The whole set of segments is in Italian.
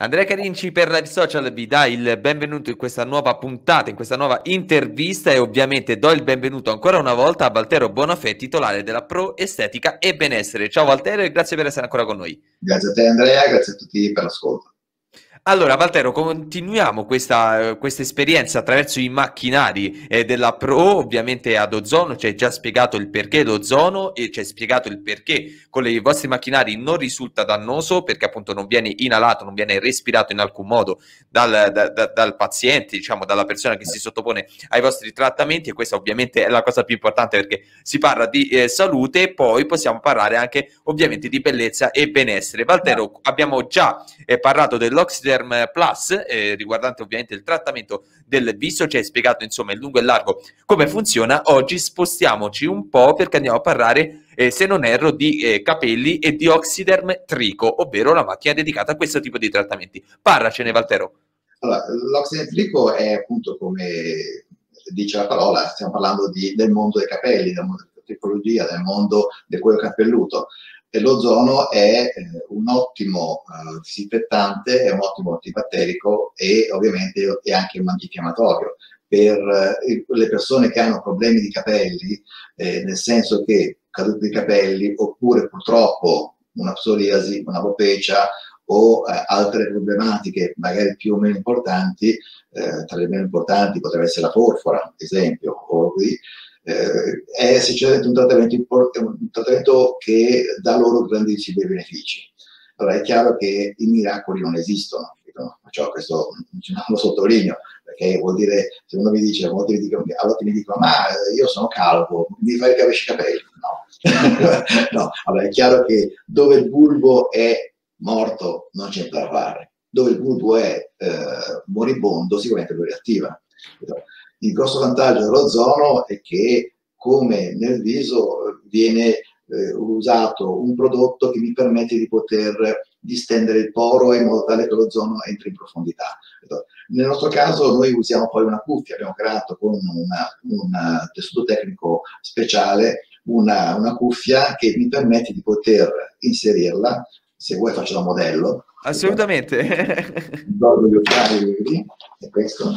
Andrea Carinci per Live Social vi dà il benvenuto in questa nuova puntata, in questa nuova intervista, e ovviamente do il benvenuto ancora una volta a Valtero Bonafè, titolare della Pro Estetica e Benessere. Ciao Valtero e grazie per essere ancora con noi. Grazie a te Andrea, grazie a tutti per l'ascolto. Allora, Valtero, continuiamo questa esperienza attraverso i macchinari della Pro, ovviamente ad ozono. Ci hai già spiegato il perché l'ozono e ci hai spiegato il perché con i vostri macchinari non risulta dannoso, perché appunto non viene inalato, non viene respirato in alcun modo dal paziente, diciamo, dalla persona che si sottopone ai vostri trattamenti, e questa ovviamente è la cosa più importante, perché si parla di salute e poi possiamo parlare anche ovviamente di bellezza e benessere. Valtero, abbiamo già parlato dell'Oxiderm Plus, riguardante ovviamente il trattamento del viso, ci hai spiegato insomma in lungo e largo come funziona. Oggi spostiamoci un po' perché andiamo a parlare, se non erro, di capelli e di Oxiderm Trico, ovvero la macchina dedicata a questo tipo di trattamenti. Parlacene, Valtero. Allora, l'Oxiderm Trico è appunto, come dice la parola, stiamo parlando del mondo dei capelli, del mondo della tricologia, del mondo del cuoio capelluto. E l'ozono è un ottimo disinfettante, è un ottimo antibatterico e ovviamente è anche un antinfiammatorio per le persone che hanno problemi di capelli, nel senso che caduti di capelli oppure purtroppo una psoriasi, una alopecia o altre problematiche magari più o meno importanti. Tra le meno importanti potrebbe essere la forfora, ad esempio, o così. È sinceramente un trattamento che dà loro grandissimi benefici. Allora è chiaro che i miracoli non esistono, questo non lo sottolineo, perché vuol dire, se uno mi dice, a volte mi dicono, ma io sono calvo, mi fai crescere i capelli? No. No, allora è chiaro che dove il bulbo è morto non c'è da fare, dove il bulbo è moribondo sicuramente lo riattiva. Il grosso vantaggio dell'ozono è che, come nel viso, viene usato un prodotto che mi permette di poter distendere il poro in modo tale che l'ozono entri in profondità. Nel nostro caso noi usiamo poi una cuffia, abbiamo creato con un tessuto tecnico speciale una cuffia che mi permette di poter inserirla. Se vuoi faccio da modello. Assolutamente. Dormo gli occhiali, vedi? E questo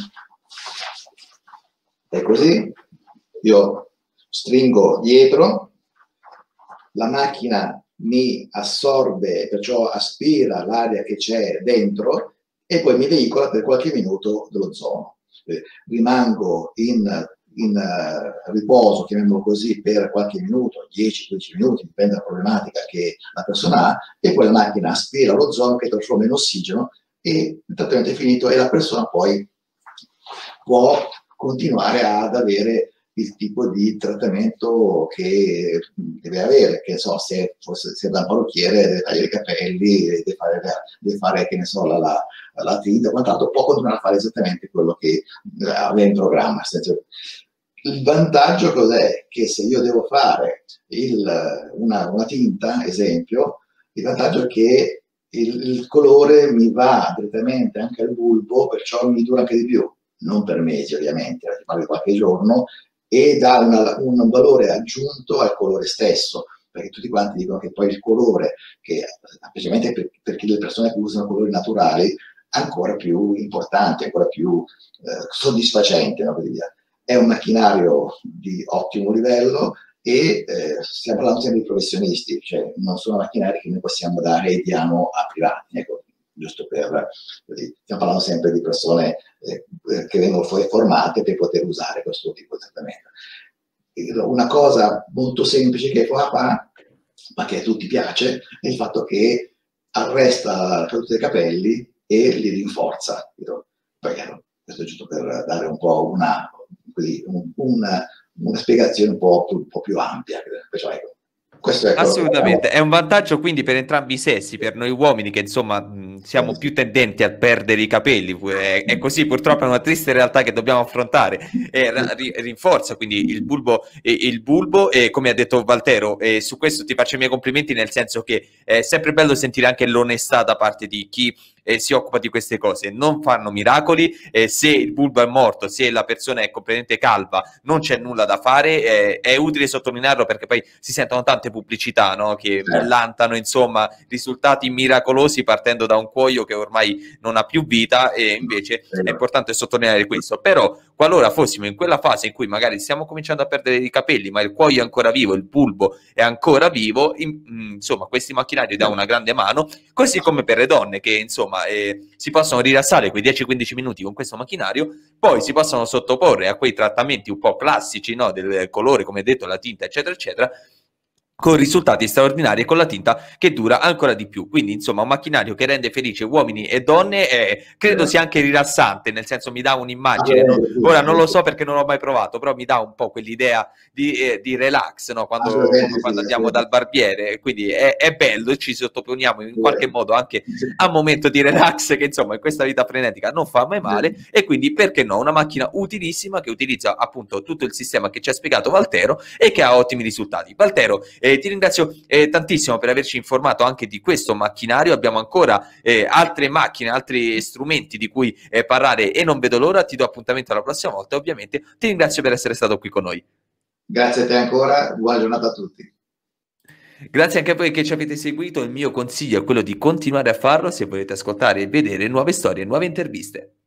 è così. Io stringo dietro, la macchina mi assorbe, perciò aspira l'aria che c'è dentro e poi mi veicola per qualche minuto dell'ozono. Rimango in riposo, chiamiamolo così, per qualche minuto, 10-15 minuti, dipende dalla problematica che la persona ha, e poi la macchina aspira l'ozono che trasforma in ossigeno e il trattamento è finito e la persona poi può continuare ad avere il tipo di trattamento che deve avere, che so, se da un parrucchiere deve tagliare i capelli, deve fare che ne so, la tinta, quant'altro, può continuare a fare esattamente quello che aveva in programma. Il vantaggio cos'è? Che se io devo fare una tinta, esempio, il vantaggio è che il colore mi va direttamente anche al bulbo, perciò mi dura anche di più, non per mesi ovviamente, ti parlo di qualche giorno, e dà un valore aggiunto al colore stesso, perché tutti quanti dicono che poi il colore, che specialmente per le persone che usano colori naturali, è ancora più importante, ancora più soddisfacente, no? È un macchinario di ottimo livello e stiamo parlando sempre di professionisti, cioè non sono macchinari che noi possiamo dare e diamo a privati, ecco, giusto stiamo parlando sempre di persone che vengono formate per poter usare questo tipo di trattamento. Una cosa molto semplice che fa, ma che a tutti piace, è il fatto che arresta la caduta dei capelli e li rinforza. Questo è giusto per dare un po' una spiegazione un po' più ampia. Perciò, ecco, questo è Assolutamente, è un vantaggio quindi per entrambi i sessi, per noi uomini che insomma siamo più tendenti a perdere i capelli, è così, purtroppo è una triste realtà che dobbiamo affrontare, rinforza quindi il bulbo e come ha detto Valtero, su questo ti faccio i miei complimenti, nel senso che è sempre bello sentire anche l'onestà da parte di chi si occupa di queste cose. Non fanno miracoli, se il bulbo è morto, se la persona è completamente calva, non c'è nulla da fare, è utile sottolinearlo perché poi si sentono tante pubblicità, no? Che millantano insomma risultati miracolosi partendo da un cuoio che ormai non ha più vita, e invece è importante sottolineare questo. Però qualora fossimo in quella fase in cui magari stiamo cominciando a perdere i capelli, ma il cuoio è ancora vivo, il bulbo è ancora vivo, insomma questi macchinari danno una grande mano, così come per le donne che insomma si possono rilassare quei 10-15 minuti con questo macchinario, poi si possono sottoporre a quei trattamenti un po' classici, no? Del colore, come detto, la tinta, eccetera, eccetera, con risultati straordinari e con la tinta che dura ancora di più. Quindi insomma un macchinario che rende felice uomini e donne, credo sia anche rilassante, nel senso mi dà un'immagine, no? Ora non lo so perché non l'ho mai provato, però mi dà un po' quell'idea di relax, no? Quando andiamo dal barbiere, quindi è bello e ci sottoponiamo in qualche modo anche a un momento di relax che insomma in questa vita frenetica non fa mai male, e quindi perché no, una macchina utilissima che utilizza appunto tutto il sistema che ci ha spiegato Valtero e che ha ottimi risultati. Valtero, ti ringrazio tantissimo per averci informato anche di questo macchinario. Abbiamo ancora altre macchine, altri strumenti di cui parlare e non vedo l'ora. Ti do appuntamento alla prossima volta, ovviamente ti ringrazio per essere stato qui con noi. Grazie a te ancora, buona giornata a tutti. Grazie anche a voi che ci avete seguito. Il mio consiglio è quello di continuare a farlo se volete ascoltare e vedere nuove storie e nuove interviste.